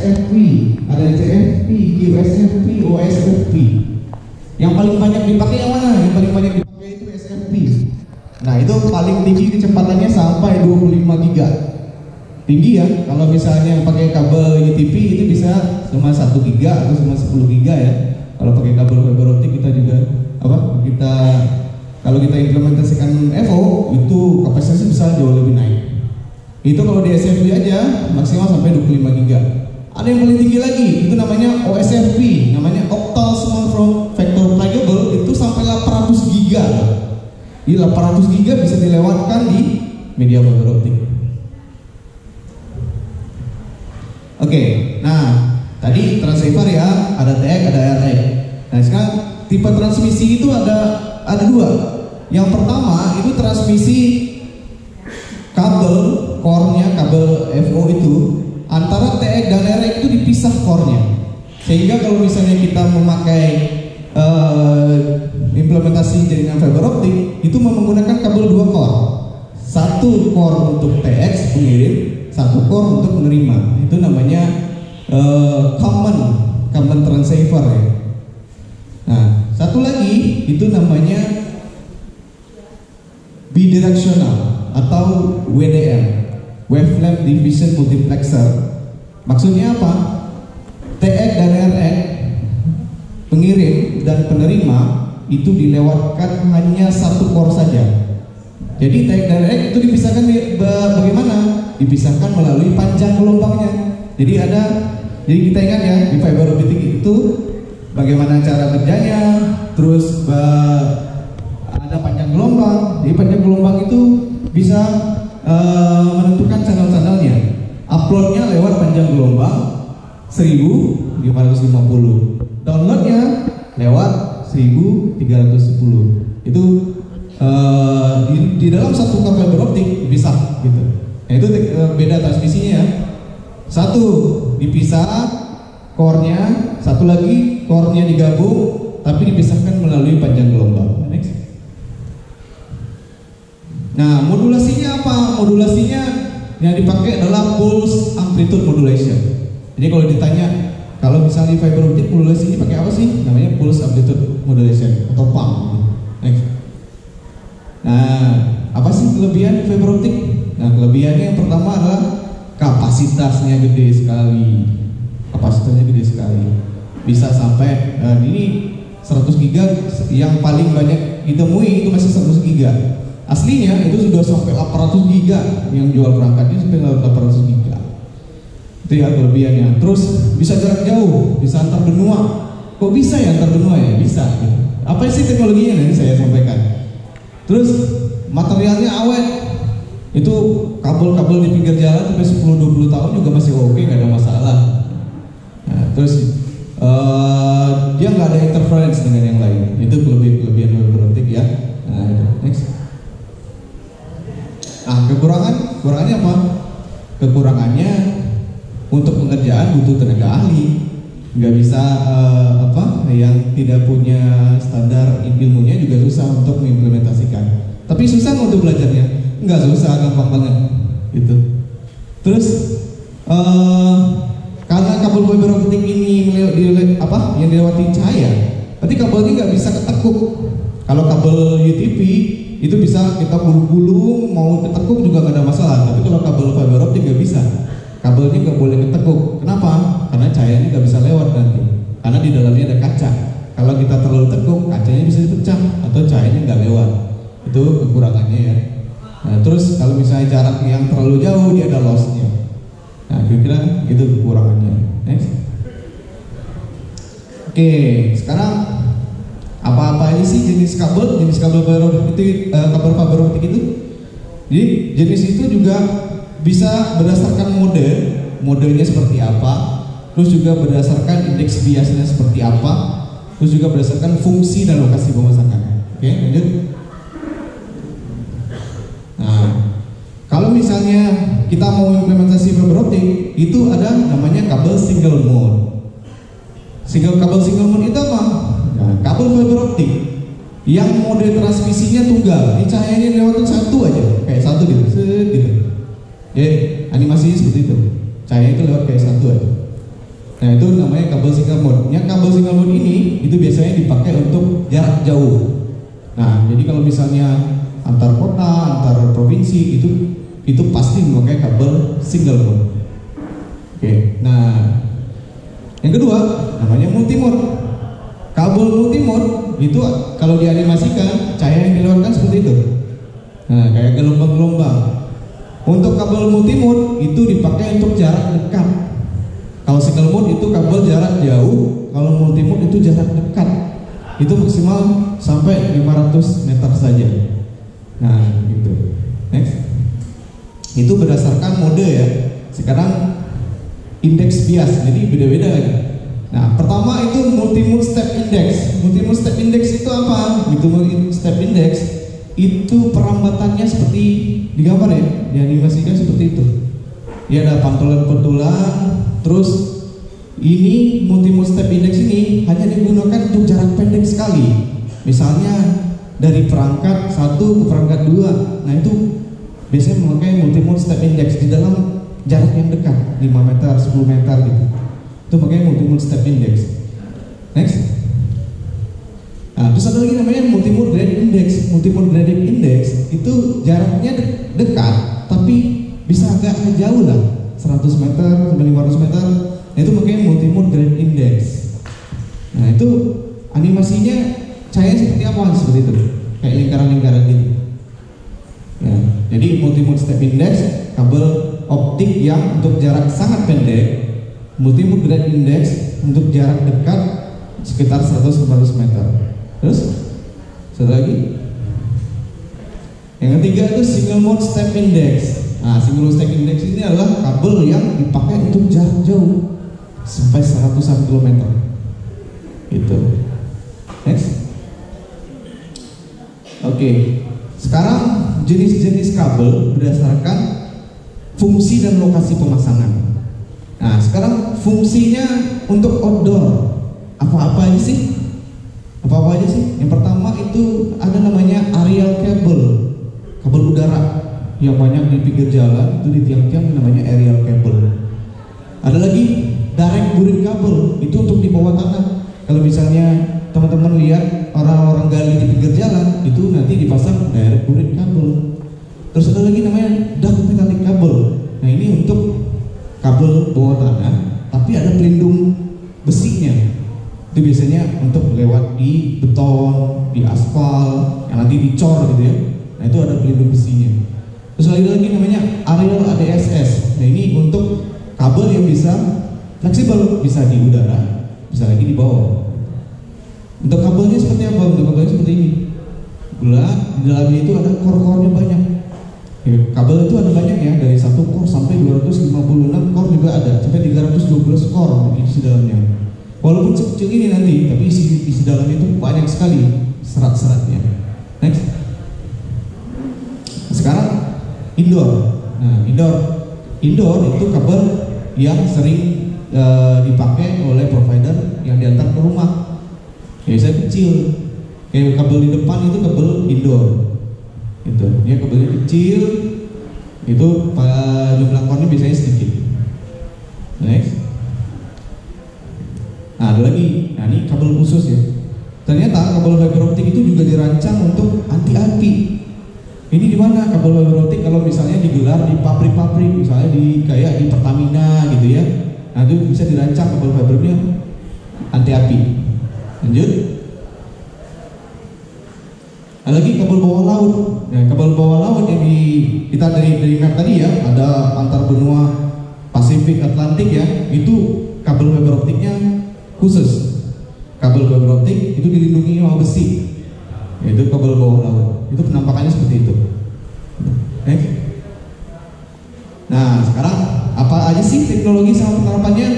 OSFP, ada CFP, QSFP, OSFP. Yang paling banyak dipakai yang mana? Yang paling banyak dipakai itu SFP. Nah, itu paling tinggi kecepatannya sampai 25 giga. Tinggi ya, kalau misalnya pakai kabel UTP itu bisa cuma 1 giga atau cuma 10 giga ya. Kalau pakai kabel fiber optik kita juga kalau kita implementasikan FO itu kapasitasnya bisa jauh lebih naik. Itu kalau di SFP aja maksimal sampai 25 giga. Ada yang paling tinggi lagi, itu namanya OSFP, namanya Octal Small Form Factor Pluggable, itu sampai 800 giga. Di 800 giga bisa dilewatkan di media fiber optik. Oke, nah tadi transceiver ya, ada TX, ada RX. Nah sekarang tipe transmisi itu ada dua. Yang pertama itu transmisi kabel core-nya, kabel FO itu antara TX dan RX itu dipisah core-nya. Sehingga kalau misalnya kita memakai implementasi jaringan fiber optik itu menggunakan kabel 2 core. Satu core untuk TX pengirim, satu core untuk penerima. Itu namanya common transceiver ya. Nah, satu lagi itu namanya bidirectional atau WDM, Wavelength Division Multiplexer. Maksudnya apa? TX dan RX, pengirim dan penerima itu dilewatkan hanya satu core saja. Jadi TX dan RX itu dipisahkan bagaimana? Dipisahkan melalui panjang gelombangnya. Jadi kita ingat ya, di fiber optik itu bagaimana cara kerjanya, terus ada panjang gelombang. Jadi panjang gelombang itu bisa menentukan channel-channelnya. Uploadnya lewat panjang gelombang 1550, downloadnya lewat 1310. Itu di dalam satu kabel fiber optik bisa gitu. Nah, itu beda transmisinya ya. Satu dipisah core-nya, satu lagi core-nya digabung tapi dipisahkan melalui panjang gelombang. Next. Nah, modulasinya apa? Modulasinya yang dipakai adalah pulse amplitude modulation. Jadi kalau ditanya, kalau misalnya di fiber optik modulasinya pakai apa sih? Namanya pulse amplitude modulation atau PAM. Next. Nah, apa sih kelebihan fiber optik? Nah, kelebihannya yang pertama adalah kapasitasnya gede sekali. Kapasitasnya gede sekali. Bisa sampai ini 100 giga yang paling banyak ditemui itu masih 100 giga. Aslinya itu sudah sampai 800 giga yang jual perangkatnya sampai 800 giga. Itu ya kelebihannya. Terus bisa jarak jauh, bisa antar benua. Kok bisa ya antar benua ya? Bisa. Apa sih teknologinya nanti saya sampaikan. Terus materialnya awet. Itu kabel-kabel di pinggir jalan sampai 10-20 tahun juga masih oke, nggak ada masalah. Nah, terus dia nggak ada interference dengan yang lain. Itu kelebihan fiber optik ya. Nah, next. Nah, kekurangannya apa? Kekurangannya untuk pengerjaan butuh tenaga ahli. Nggak bisa yang tidak punya standar ilmunya juga susah untuk mengimplementasikan. Tapi susah untuk belajarnya. Nggak susah, gampang banget gitu. Terus karena kabel fiber optik ini yang dilewati cahaya, berarti kabelnya nggak bisa ketekuk. Kalau kabel UTP itu bisa kita gulung-gulung, mau ketekuk juga nggak ada masalah. Tapi kalau kabel fiber optik nggak bisa, kabelnya nggak boleh ketekuk. Kenapa? Karena cahayanya nggak bisa lewat nanti. Karena di dalamnya ada kaca. Kalau kita terlalu tekuk, kacanya bisa dipecah atau cahayanya nggak lewat. Itu kekurangannya ya. Nah, terus kalau misalnya jarak yang terlalu jauh dia ada loss-nya. Nah, kira-kira itu kekurangannya. Next. Oke, sekarang apa-apa aja sih jenis kabel fiber optik itu? Jadi jenis itu juga bisa berdasarkan modenya seperti apa, terus juga berdasarkan indeks biasnya seperti apa, terus juga berdasarkan fungsi dan lokasi pemasangan. Oke, lanjut. Nah, kalau misalnya kita mau implementasi fiber optik, itu ada namanya kabel single mode. Kabel single mode itu apa? Nah, kabel fiber optik yang mode transmisinya tunggal, ini cahayanya lewatin satu aja, kayak satu gitu, gitu. Animasinya seperti itu, cahaya itu lewat kayak satu aja. single mode. Yang kabel single mode ini itu biasanya dipakai untuk jarak jauh. Nah, jadi kalau misalnya antar kota, antar provinsi itu pasti memakai kabel single mode. Oke. Nah, yang kedua namanya multimode. Kabel multimode itu kalau dianimasikan cahaya yang dilewatkan seperti itu. Nah, kayak gelombang-gelombang. Untuk kabel multimode itu dipakai untuk jarak dekat. Kalau single mode itu kabel jarak jauh, kalau multimode itu jarak dekat. Itu maksimal sampai 500 meter saja. Nah, gitu. Next. Itu berdasarkan mode ya. Sekarang indeks bias, jadi beda-beda lagi. Nah, pertama itu multimode step index. Multimode step index itu apa? Multimode step index itu perambatannya seperti di gambar ya, dianimasikan seperti itu. Dia ada pantulan-pantulan, terus ini multimode step index ini hanya digunakan untuk jarak pendek sekali. Misalnya dari perangkat 1 ke perangkat 2. Nah, itu biasanya memakai multimode step index di dalam jarak yang dekat, 5 meter, 10 meter gitu. Itu pakai multimode step index. Next. Nah, terus ada lagi namanya multimode gradient index. Multimode gradient index itu jaraknya dekat, tapi bisa agak jauh lah, 100 meter sampai 500 meter. Nah, itu pakai multimode gradient index. Nah, itu animasinya cahaya seperti apa? Seperti itu, kayak lingkaran-lingkaran gitu. Ya, jadi multimode step index kabel optik yang untuk jarak sangat pendek, multimode gradient index untuk jarak dekat sekitar 100-200 meter. Terus satu lagi, yang ketiga itu single mode step index. Nah, single mode step index ini adalah kabel yang dipakai untuk jarak jauh sampai 100 km. Itu. Next. Oke. Sekarang jenis-jenis kabel berdasarkan fungsi dan lokasi pemasangan. Nah, sekarang fungsinya untuk outdoor apa-apa aja sih? Apa-apa aja sih? Yang pertama itu ada namanya aerial cable, kabel udara yang banyak di pinggir jalan, itu di tiang-tiang namanya aerial cable. Ada lagi direct buried cable, itu untuk di bawah tanah. Kalau misalnya teman-teman lihat orang-orang gali di pinggir jalan, itu nanti dipasang direct buried cable. Terus ada lagi namanya duct metallic cable. Nah, ini untuk kabel bawah tanah, tapi ada pelindung besinya. Itu biasanya untuk lewat di beton, di aspal, yang nanti dicor gitu ya. Nah, itu ada pelindung besinya. Terus ada lagi namanya aerial ADSS. Nah, ini untuk kabel yang bisa fleksibel, bisa di udara, bisa lagi di bawah. Untuk kabelnya seperti apa? Untuk kabelnya seperti ini. Bulat, di dalamnya itu ada core-core-nya banyak. Ya, kabel itu ada banyak ya, dari 1 core sampai 256 core juga ada, sampai 312 core di dalamnya. Walaupun sekecil ini nanti, tapi isi dalamnya itu banyak sekali serat-seratnya. Next. Sekarang indoor. Nah, indoor itu kabel yang sering dipakai oleh provider yang diantar ke rumah. Biasanya kecil. Kayak kabel di depan itu kabel indoor. Itu, dia kabelnya kecil. Itu jumlah core-nya biasanya sedikit. Next. Nah, ada lagi, nah ini kabel khusus ya. Ternyata kabel fiber optik itu juga dirancang untuk anti api. Ini di mana kabel fiber optik kalau misalnya digelar di pabrik-pabrik, misalnya kayak di Pertamina gitu ya. Nah, itu bisa dirancang kabel fibernya anti api. Lanjut. Ada lagi kabel bawah laut. Nah, kabel bawah laut yang kita dari map tadi ya, ada antar benua Pasifik Atlantik ya. Itu kabel fiber optiknya khusus. Kabel fiber optik itu dilindungi sama besi, yaitu kabel bawah laut. Itu penampakannya seperti itu. Next. Nah, sekarang apa aja sih teknologi sama penerapannya?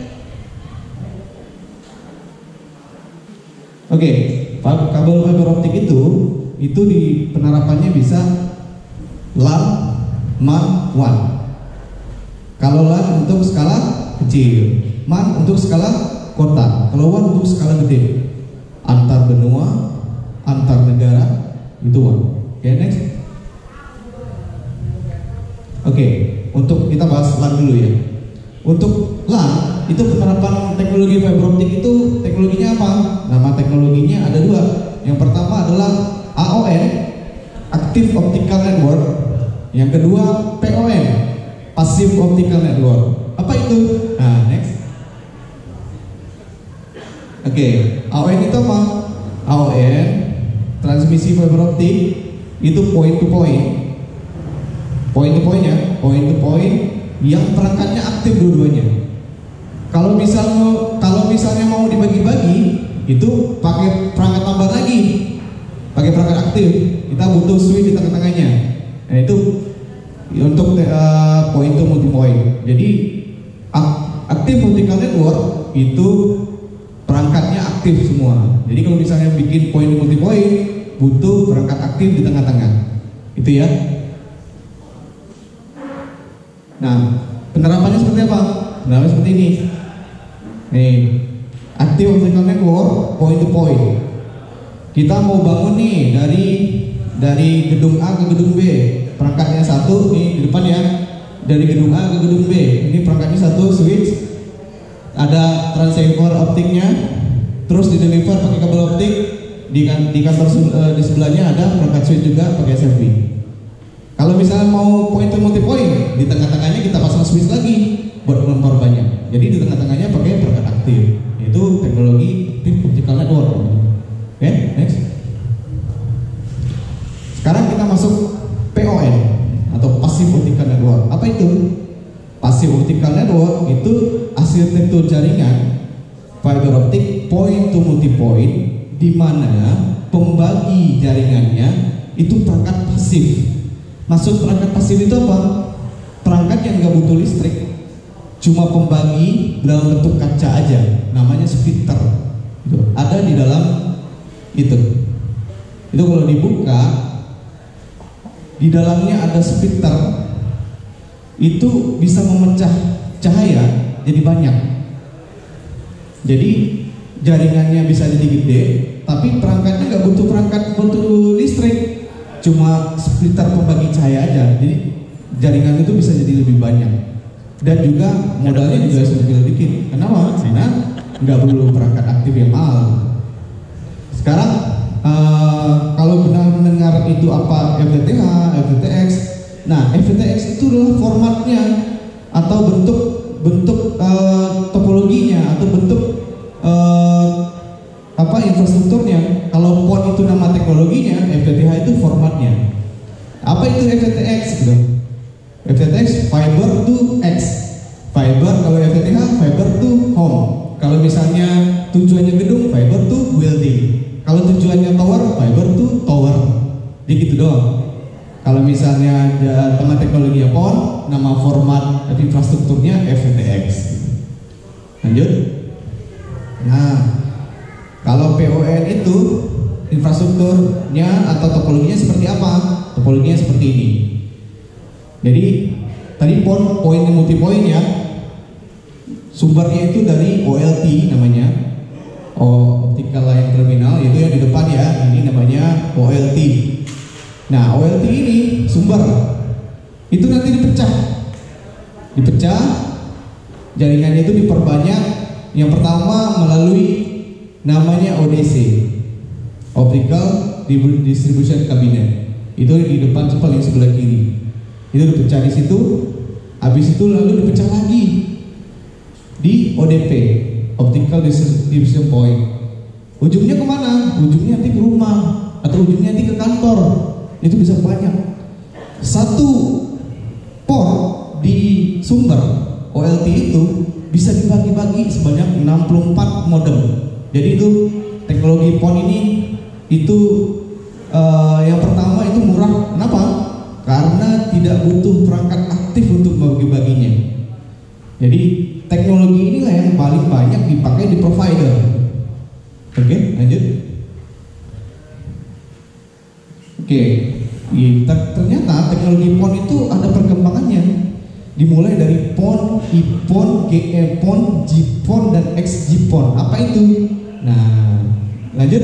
Oke, kabel fiber optik itu di penerapannya bisa LAN, MAN, WAN. Kalau LAN untuk skala kecil, MAN untuk skala kota, kalau WAN untuk skala gede, antar benua, antar negara, itu WAN. Oke, next. Oke, untuk kita bahas LAN dulu ya. Untuk LAN itu penerapan teknologi teknologi fiber optik itu teknologinya apa? Nama teknologinya ada dua. Yang pertama adalah AON, Active Optical Network. Yang kedua PON, Passive Optical Network. Apa itu? Nah, next. Oke, AON itu apa? AON, transmisi fiber optik itu point to point. Point to point ya, point to point yang perangkatnya aktif dua-duanya. Kalau misalnya mau dibagi-bagi, itu pakai perangkat tambah lagi, pakai perangkat aktif. Kita butuh switch di tengah-tengahnya. Nah itu untuk point to multi point. Jadi active optical network itu perangkatnya aktif semua. Jadi kalau misalnya bikin point to multi point, butuh perangkat aktif di tengah-tengah. Itu ya. Nah penerapannya seperti apa? Penerapannya seperti ini. Nih, active optical network point to point. Kita mau bangun nih dari gedung A ke gedung B. Perangkatnya satu nih di depan ya. Dari gedung A ke gedung B. Ini perangkatnya satu switch. Ada transceiver optiknya. Terus di deliver pakai kabel optik. Di kantor di sebelahnya ada perangkat switch juga pakai SFP. Kalau misalnya mau point to multi point, di tengah-tengahnya kita pasang switch lagi buat melempar banyak. Jadi di tengah-tengahnya pakai perangkat aktif, yaitu teknologi active optical network. Oke, next. Sekarang kita masuk PON atau passive optical network. Apa itu? Passive optical network itu arsitektur jaringan fiber optik point to multi point, di mana pembagi jaringannya itu perangkat pasif. Maksud perangkat pasif itu apa? Perangkat yang nggak butuh listrik, cuma pembagi dalam bentuk kaca aja, namanya splitter. Ada di dalam itu. Itu kalau dibuka, di dalamnya ada splitter. Itu bisa memecah cahaya jadi banyak. Jadi jaringannya bisa jadi gede, tapi perangkatnya nggak butuh listrik. Cuma splitter pembagi cahaya aja, jadi jaringan itu bisa jadi lebih banyak dan juga modalnya juga lebih dikit. Kenapa? Karena nggak perlu perangkat aktif yang mahal. Sekarang kalau benar mendengar itu apa FTTH, FTTX. Nah, FTTX itu adalah formatnya atau bentuk topologinya atau bentuk infrastrukturnya. Kalau PON itu nama teknologinya, FTTH itu formatnya. Apa itu FTTX gitu? FTTX fiber to X. Fiber kalau FTTH fiber to home. Kalau misalnya tujuannya gedung, fiber to building. Kalau tujuannya tower, fiber to tower. Jadi gitu doang. Kalau misalnya nama teknologinya PON, nama format infrastrukturnya FTTX. Lanjut. Nah, kalau PON itu infrastrukturnya atau topologinya seperti apa? Topologinya seperti ini. Jadi tadi PON, point multi point ya. Sumbernya itu dari OLT namanya, optical line terminal, itu yang di depan ya. Ini namanya OLT. Nah, OLT ini sumber. Itu nanti dipecah, jaringannya itu diperbanyak. Yang pertama melalui namanya ODC, Optical Distribution Cabinet. Itu di depan paling sebelah kiri. Itu dipecah di situ. Habis itu lalu dipecah lagi di ODP, Optical Distribution Point. Ujungnya kemana? Ujungnya nanti ke rumah atau ujungnya nanti ke kantor. Itu bisa banyak. Satu port di sumber OLT itu bisa dibagi-bagi sebanyak 64 modem. Jadi itu teknologi PON ini itu yang pertama itu murah. Kenapa? Karena tidak butuh perangkat aktif untuk bagi-baginya. Jadi teknologi inilah yang paling banyak dipakai di provider. Oke, lanjut. Oke, ternyata teknologi PON itu ada perkembangannya. Dimulai dari PON, IPON, GE-PON, G-PON, dan XG-PON. Apa itu? Nah, lanjut.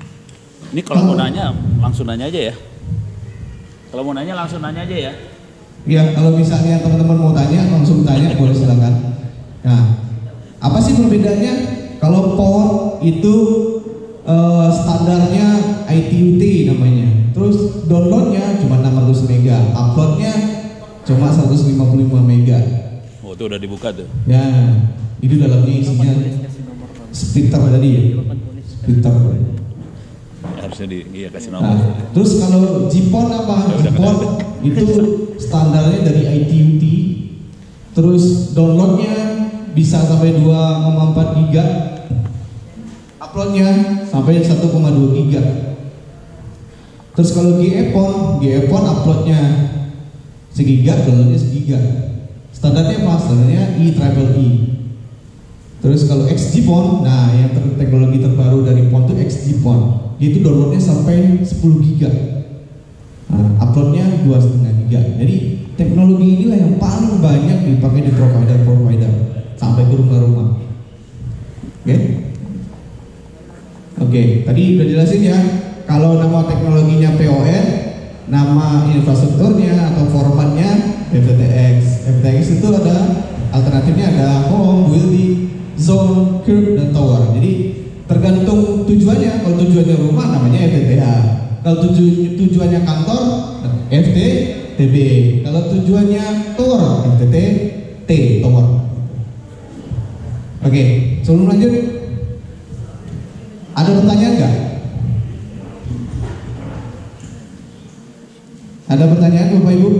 Ini kalau mau nanya langsung nanya aja ya. Kalau mau nanya langsung nanya aja ya. Ya, kalau misalnya teman-teman mau tanya, langsung tanya, boleh silakan. Nah, apa sih perbedaannya? Kalau port itu standarnya ITUT namanya. Terus downloadnya cuma 600 mega, uploadnya cuma 155 mega. Oh, itu udah dibuka tuh. Ya, itu dalamnya isinya splitter tadi ya. Splitter. Harusnya iya kasih nomor. Nah, terus kalau JPON apa? JPON itu standarnya dari ITUT. Terus downloadnya bisa sampai 2,4 giga. Uploadnya sampai 1,2 giga. Terus kalau GEPON uploadnya segiga, downloadnya segiga. Standarnya apa? Standarnya EEE. Terus kalau XGPON, nah yang teknologi terbaru dari PON itu XGPON. Itu downloadnya sampai 10 giga. Nah, uploadnya 2,5 giga. Jadi teknologi inilah yang paling banyak dipakai di provider sampai ke rumah-rumah. Oke, tadi udah jelasin ya. Kalau nama teknologinya PON, nama infrastrukturnya atau formatnya FTTX. FTTX itu ada alternatifnya, ada home, building, zone, curb, dan tower. Jadi tergantung tujuannya. Kalau tujuannya rumah namanya FTTH. Kalau tujuannya kantor, FTTB. Kalau tujuannya tower, FTTT, tower. Oke, sebelum lanjut, ada pertanyaan nggak? Ada pertanyaan Bapak Ibu?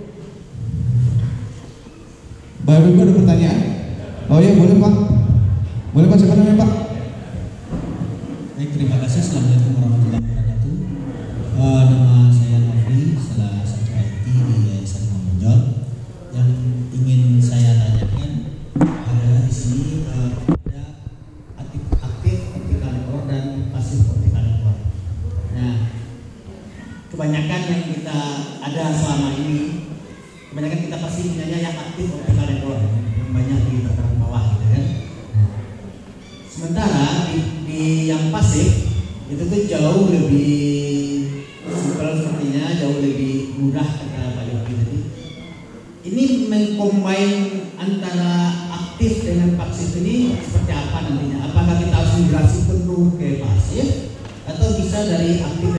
Bapak Ibu ada pertanyaan? Oh ya, boleh Pak. Boleh Pak, siapa namanya Pak? Baik, terima kasih. Assalamualaikum warahmatullahi wabarakatuh. Nama saya Novi, salah satu IT di Yayasan Mamunjol. Yang ingin saya tanyakan adalah di sini ada aktif optical network dan pasif optical network. Nah, kebanyakan yang kita ada selama ini, kebanyakan kita pasti punyanya yang aktif optical network, yang banyak di tataran bawah, gitu kan. Sementara di yang pasif itu tuh jauh lebih simpel sepertinya, jauh lebih mudah kata Pak Yogi tadi. Ini mengcombine antara aktif dengan pasif ini seperti apa nantinya? Apakah kita harus migrasi penuh ke pasif atau bisa dari aktif